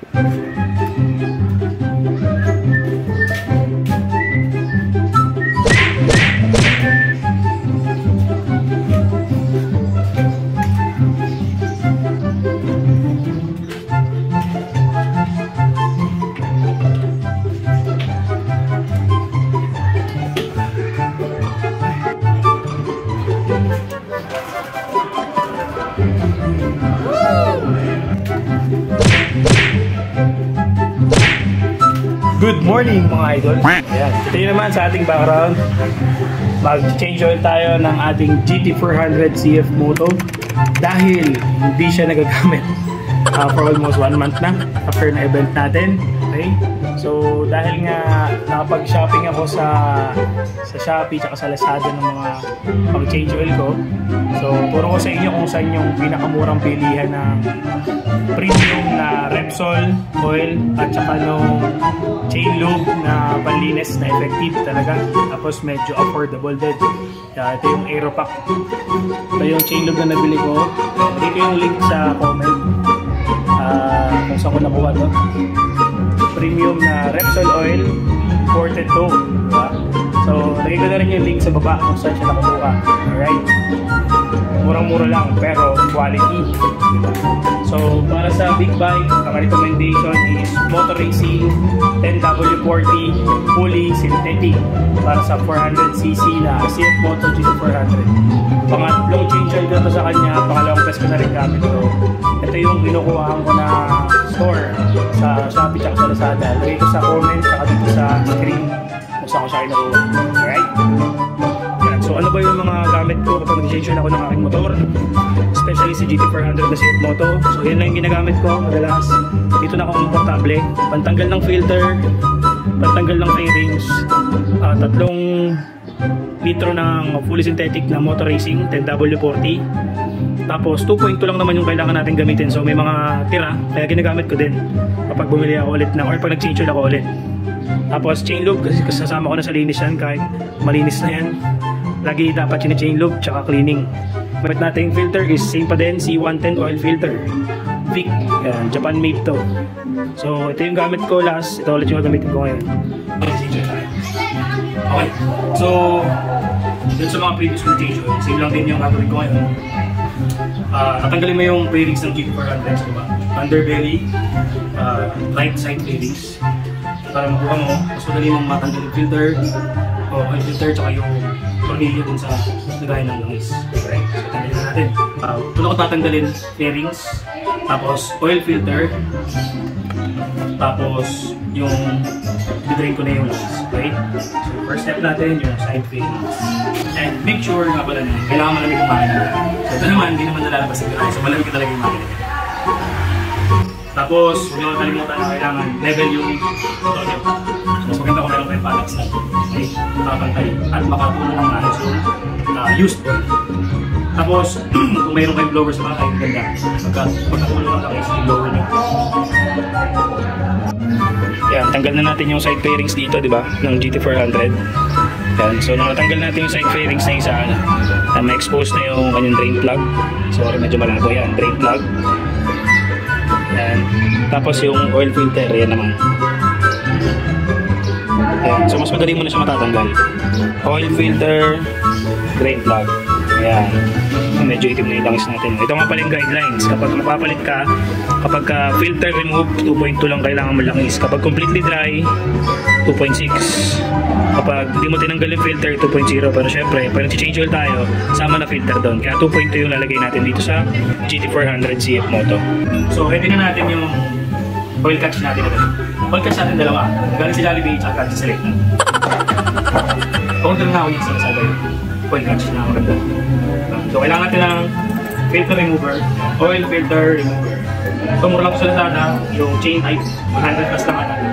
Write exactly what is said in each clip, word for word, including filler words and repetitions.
Good morning mga idol. Ayan. Ito yun naman sa ating background. Mag-change oil tayo ng ating G T four hundred C F Moto dahil hindi siya nagagamit uh, for almost one month na after na event natin. Okay? So dahil nga nakapag-shopping ako sa sa Shopee at sa Lazada ng mga pag-change oil ko. So turo ko sa inyo kung saan yung pinakamurang pilihan ng premium na Repsol oil at saka nung chain lube na panlinis na effective talaga, tapos medyo affordable din. Kaya ito yung Aeropack. Ito yung chain lube na nabili ko. Dito yung link sa comment uh, kung saan ko nakuha to. Premium na Repsol oil imported to, diba? So lagay ko na rin yung link sa baba kung saan siya nakukuha. Alright, murang-mura lang pero quality, diba? So para sa big bike, ang recommendation is Moto Racing ten W forty fully synthetic para sa four hundred C C na C F Moto G T four hundred. Pangatlong change oil ko sa kanya, pangalawang test ko na rin gamit ko. Ito yung kinukuhaan ko na store sa Shopee at sa Lazada. Lagay ko sa comment at dito sa screen kung saan ko siya kinukuha. Alright? Yan. So ano ba yung mga gamit ko kapag nag-change oil ako ng aking motor? Especially si G T four hundred na C F Moto. So yan lang yung ginagamit ko madalas. Dito na ako komportable. Pantanggal ng filter, pantanggal ng fairings, uh, tatlong litro ng fully synthetic na Moto Racing ten W forty. Tapos two point two lang naman yung kailangan natin gamitin. So may mga tira, kaya ginagamit ko din kapag bumili ako ulit na or pag nag-change oil ako ulit. Tapos chain lube, kasi kasama ko na sa linis yan kahit malinis na yan. Lagi dapat yun chain lube tsaka cleaning. Gamit natin filter is same pa din, C one ten oil filter Vic, yan, Japan made to. So ito yung gamit ko last, ito ulit yung gamitin ko ngayon. Okay, so dun sa mga previous ko change oil, same lang din yung gagawin ko ngayon. Uh, tatanggalin mo yung fairings ng G T four hundred, diba? Underbelly, uh, right side fairings para makuha mo, mas madali mong matanggal yung filter o oil filter tsaka yung tornilyo dun sa lagayan ng langis. Alright, so tanggalin na natin. Uh, Una ko tatanggalin fairings, tapos oil filter, tapos yung i-drain ko na yung langis. Okay? So first step natin yung side fairings. And make sure nga pala na kailangan malamig ang makina. So ito naman, hindi naman nalalabas yung gano'n. So malamig talaga yung makina. Tapos, huwag nyo kalimutan na kailangan level yung audio. So mas maganda kung meron kayong palax na. Okay? Makapantay at makatulong ng maayos yung uh, used oil. Tapos, kung mayroon kayong blower sa mga kayo, ganda. Pagka pagkatulong lang kayo sa blower nyo. Yan, tanggal na natin yung side fairings dito, di ba? Ng G T four hundred. Yan, so nung natanggal natin yung side fairings na isa, na ma-expose na yung kanyang drain plug. Sorry, medyo malabo yan, drain plug. Yan. Tapos yung oil filter, yan naman. Yan, so mas madali mo na siya matatanggal. Oil filter, drain plug. Ayan, medyo itim na yung langis natin. Ito nga pala yung guidelines. Kapag mapapalit ka, kapag ka filter remove, two point two lang kailangan mo langis. Kapag completely dry, two point six. Kapag hindi mo tinanggal yung filter, two point zero. Pero syempre, pag nag-change oil tayo, sama na filter doon. Kaya two point two yung lalagay natin dito sa G T four hundred C F Moto. So, ready na natin yung oil catch natin. Oil catch natin dalawa. Galing si Jollibee at catch sa Select. Order na ako yung sa Lazada yun. Oil catch na maganda. So kailangan natin ng filter remover, oil filter remover. So mura lang ko sa Lazada, yung chain type, one hundred plus naman natin.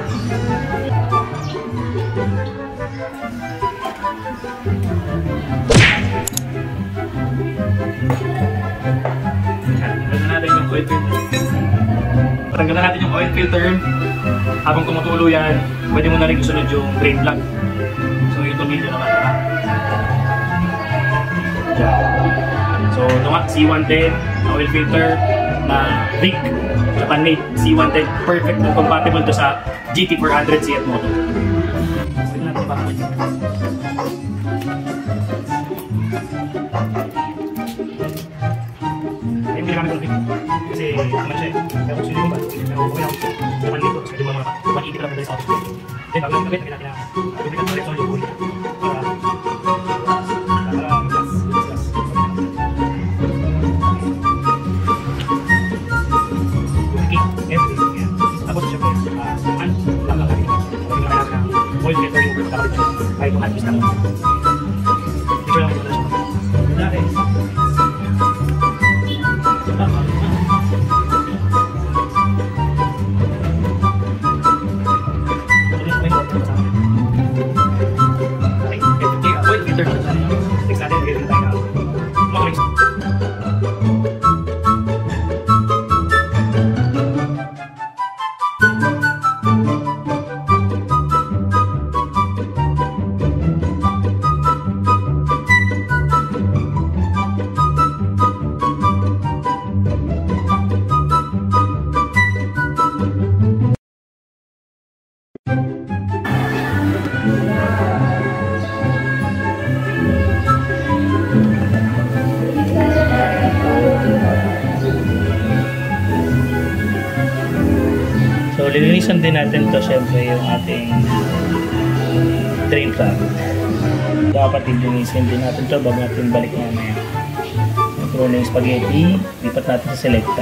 Patanggal na natin yung oil filter. Patanggal na natin yung oil filter. Habang tumutulo yan, pwede mo na rin gusunod yung drain plug. So yung tornilyo naman. So ito nga, C one ten na oil filter na Vic, Japan made C one ten, perfect and compatible to sa G T four hundred C F moto. Tingnan natin ba? Ay, hindi naman ito kasi naman siya eh. Kaya kung sino ba? Pero okay lang. Japan dito, kasi di mo naman Japan eighty lang sa auto. Then, bago natin gawin, kailangan lubrikan ulit sa yung ulit. Para para gas, gas. Okay, everything. Yeah. Tapos siya po, an, lang lang kami. Kung kailangan ng oil filter yung kapatid siya, kahit kung at-twist lang. Dito lang ito na siya. Dati. So, lilinisan din natin to syempre yung ating drain plug. Dapat lilinisin din natin to bago natin balik mamaya. Puro na yung spaghetti, lipat natin sa selecta.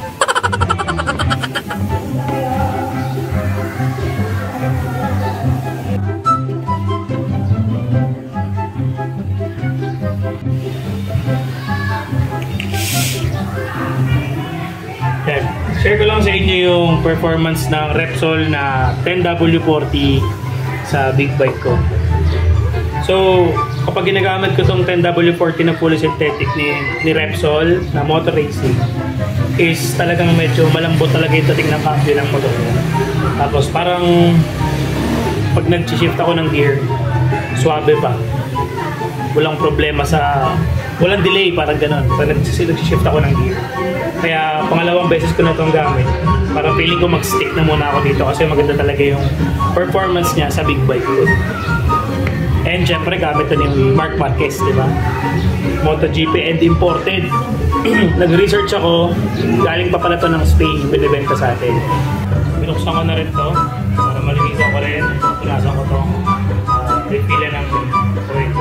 Yan. Share ko lang sa inyo yung performance ng Repsol na ten W forty sa big bike ko. So, kapag ginagamit ko itong ten W forty na fully synthetic ni, ni Repsol na motor racing, is talagang medyo malambot talaga yung dating ng cambio ng motor. Tapos parang pag nag-shift ako ng gear, swabe pa. Walang problema sa... Walang delay, parang gano'n. Pag nag-shift ako ng gear. Kaya pangalawang beses ko na itong gamit. Parang feeling ko mag-stick na muna ako dito kasi maganda talaga yung performance niya sa big bike ko. And syempre gamit ito ni Marc Marquez, di ba? MotoGP and imported. Nag-research ako, galing pa pala ito ng Spain, yung binibenta sa atin. Binuksan ko na rin ito para malinisan ko rin. Punasan ko itong uh, refill ng oil.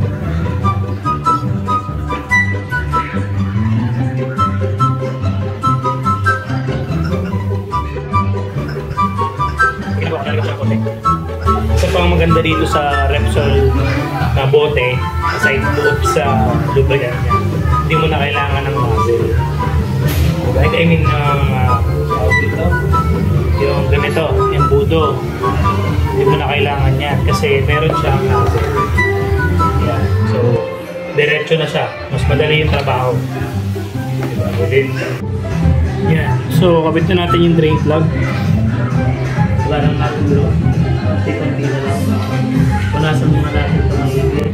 Isa pang maganda dito sa Repsol na bote, aside loob sa lubricant niya, hindi mo na kailangan ng nozzle. Like, I mean, um, uh, dito, yung ganito, yung budo, hindi mo na kailangan yan kasi meron siyang nozzle. Yeah. So, diretso na siya. Mas madali yung trabaho. Diba? Within. Yeah. So, kabit na natin yung drain plug. Wala lang natin bro. Konti-konti na lang. Punasan muna natin ito ng higit.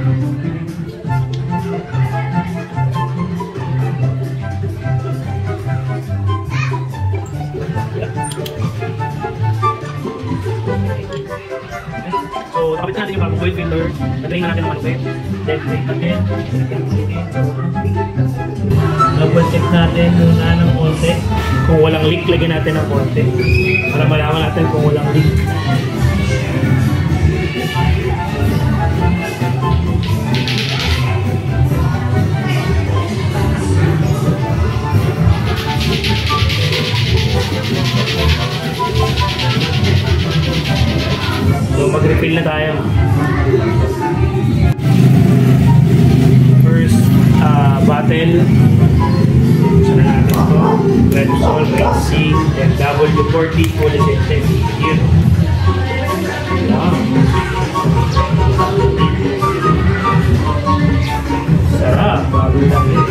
So, kapit natin yung bagong oil filter. Natrain na natin ang malupit. Then, train natin. Double check natin muna ng konti. Kung walang leak, lagyan natin ng konti. Para malaman natin kung walang leak. So, mag-refill na tayo. First, uh, bottle. So, na natin ito. Repsol, Red Sea, then W forty, fully synthetic. Yun. Wow. Sarap. Bago namin.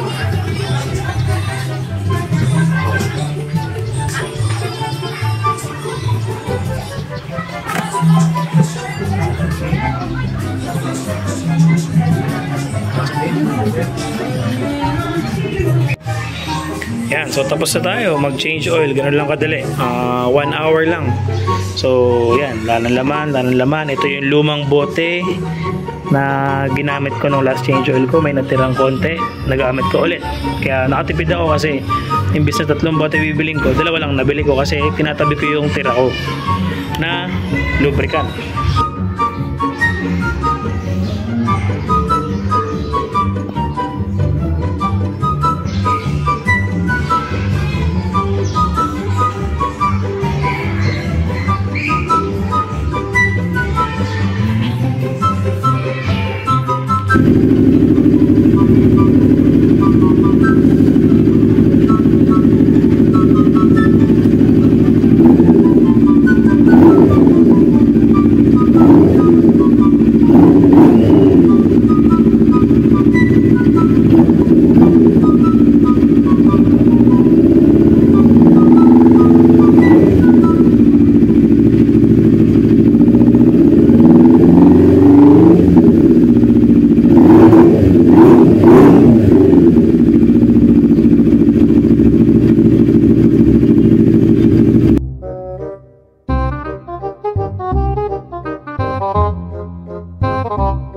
Yan, so tapos na tayo mag-change oil, ganun lang kadali. Uh, one hour lang. So, yan, lanang laman, lanang laman. Ito yung lumang bote na ginamit ko nung last change oil ko. May natirang konti, nagamit ko ulit. Kaya nakatipid ako kasi imbis na tatlong bote bibiling ko, dalawa lang nabili ko kasi tinatabi ko yung tira ko na lubricant.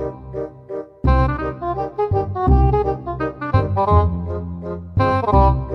Thank you.